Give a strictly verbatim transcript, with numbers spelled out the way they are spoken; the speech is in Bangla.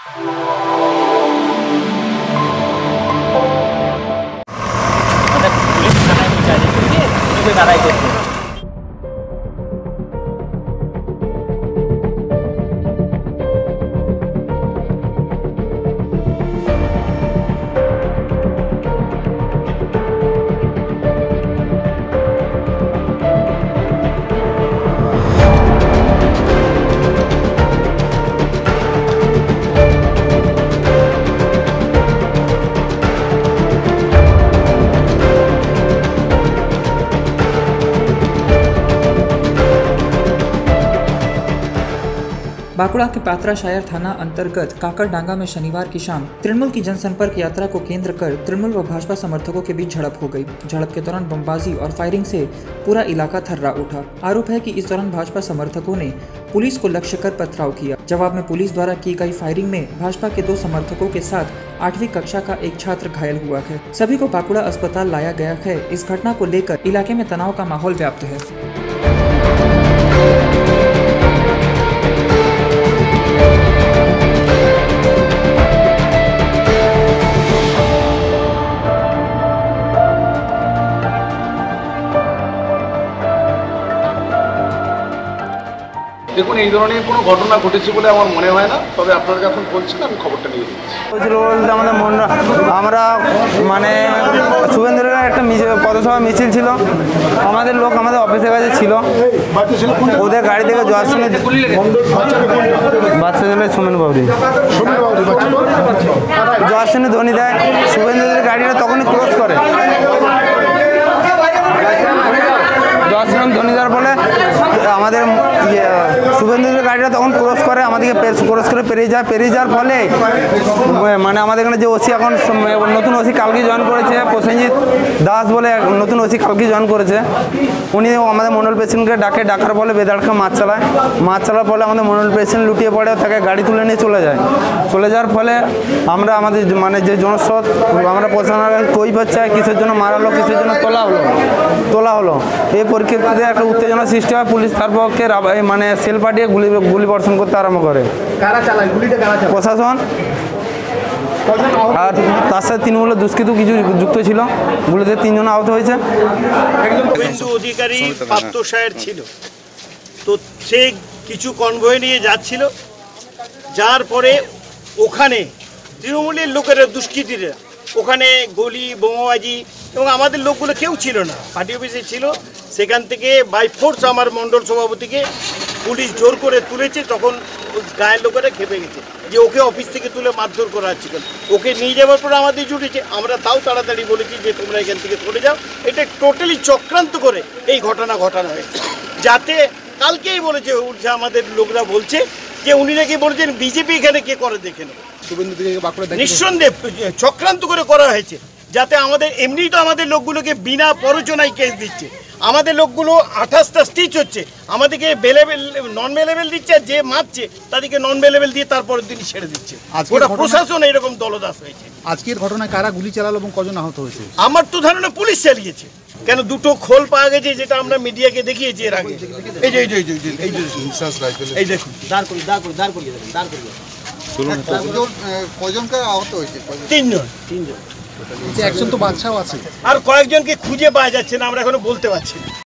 बांकुड़ा के पात्रा शायर थाना अंतर्गत काकरडांगा में शनिवार की शाम तृणमूल की जनसंपर्क यात्रा को केंद्र कर तृणमूल व भाजपा समर्थकों के बीच झड़प हो गई। झड़प के दौरान बमबाजी और फायरिंग से पूरा इलाका थर्रा उठा। आरोप है कि इस दौरान भाजपा समर्थकों ने पुलिस को लक्ष्य कर पथराव किया। जवाब में पुलिस द्वारा की गई फायरिंग में भाजपा के दो समर्थकों के साथ आठवीं कक्षा का एक छात्र घायल हुआ है। सभी को बांकुड़ा अस्पताल लाया गया है। इस घटना को लेकर इलाके में तनाव का माहौल व्याप्त है। দেখুন এই ধরনের কোনো ঘটনা ঘটেছে বলে আমার মনে হয় না, তবে আপনারা যখন বলছেন আমি খবরটা নিয়ে দিচ্ছি। বলতে আমাদের মন আমরা মানে শুভেন্দুরের একটা পথসভা মিছিল ছিল, আমাদের লোক আমাদের অফিসের কাছে ছিল, ওদের গাড়ি থেকে জল শুনে বাচ্চা ছেলে সুমেন বাবরি জল শুনে ধ্বনি দেয়। শুভেন্দুদের গাড়িটা তখনই ক্রস করে, ধ্বনি দেওয়ার ফলে আমাদের শুভেন্দুদের গাড়িটা তখন ক্রস করে, আমাদেরকে ক্রস করে পেরিয়ে যায়। পেরিয়ে যাওয়ার ফলে মানে আমাদের এখানে যে ওসি এখন নতুন ওসি কালকে জয়েন করেছে, প্রসেনজিৎ দাস বলে নতুন ওসি কালকে জয়েন করেছে, উনি আমাদের মন্ডল পেশেন্টকে ডাকে, ডাকার ফলে বেদাড়কে মাছ চালায়। মাছ চালার ফলে আমাদের মন্ডল পেশেন্ট লুটিয়ে পড়ে, তাকে গাড়ি তুলে নিয়ে চলে যায়। চলে যাওয়ার ফলে আমরা আমাদের মানে যে জনস্রোত আমরা প্রশাসনের কই পাচ্ছে কিসের জন্য মারালো, কিসের জন্য তোলা হলো তোলা হলো এই পরিপ্রেক্ষিতে একটা উত্তেজনা সৃষ্টি হয়। পুলিশ তার পক্ষে মানে সেল পাঠিয়ে গুলি গুলি বর্ষণ করতে আরম্ভ করে। প্রশাসন আর তার সাথে তৃণমূলের দুষ্কৃতু কিছু যুক্ত ছিল, গুলিতে তিনজন আহত হয়েছে। শুভেন্দু অধিকারী প্রাপ্ত শায়ের ছিল, তো সে কিছু কনভয় নিয়ে যাচ্ছিল, যার পরে ওখানে তৃণমূলের লোকেরা দুষ্কৃতীরা ওখানে গলি বোমাবাজি এবং আমাদের লোকগুলো কেউ ছিল না, পার্টি অফিসে ছিল। সেখান থেকে বাই ফোর্স আমার মণ্ডল সভাপতিকে পুলিশ জোর করে তুলেছে। তখন গায়ের লোকেরা খেপে গেছে যে ওকে অফিস থেকে তুলে মারধর করা হচ্ছে। ওকে নিয়ে যাওয়ার পর আমাদের জুটেছে, আমরা তাও তাড়াতাড়ি বলেছি যে তোমরা এখান থেকে সরে যাও। এটা টোটালি চক্রান্ত করে এই ঘটনা ঘটানো হয়েছে, যাতে কালকেই বলেছে আমাদের লোকরা বলছে যে উনি নাকি বলেছেন বিজেপি এখানে কে করে দেখে নেবে। নিঃসন্দেহে চক্রান্ত করে করা হয়েছে, যাতে আমাদের এমনি তো আমাদের লোকগুলোকে বিনা প্ররোচনায় কেস দিচ্ছে, আমাদের লোকগুলো আঠাশটা স্টিচ হচ্ছে, আমাদেরকে বেলেবেল নন বেলেবেল দিচ্ছে, আর যে মারছে তাদেরকে নন বেলেবেল দিয়ে তারপরের দিন ছেড়ে দিচ্ছে। গোটা প্রশাসন এরকম দলদাস হয়েছে। আজকের ঘটনায় কারা গুলি চালালো এবং কজন আহত হয়েছে? আমার তো ধারণা পুলিশ চালিয়েছে, কেন দুটো খোল পাওয়া গেছে, যেটা আমরা মিডিয়াকে দেখিয়েছি এর আগে। এই যে এই যে এই যে এই যে এই দেখুন, দাঁড় করি দাঁড় করি দাঁড় করিয়ে দেবেন, দাঁড় করিয়ে কয়জনকে আহত হয়েছে? তিনজন তিনজন একজন তো বাচ্চাও আছে, আর কয়েকজনকে খুঁজে পাওয়া যাচ্ছে না, আমরা এখনো বলতে পারছি না।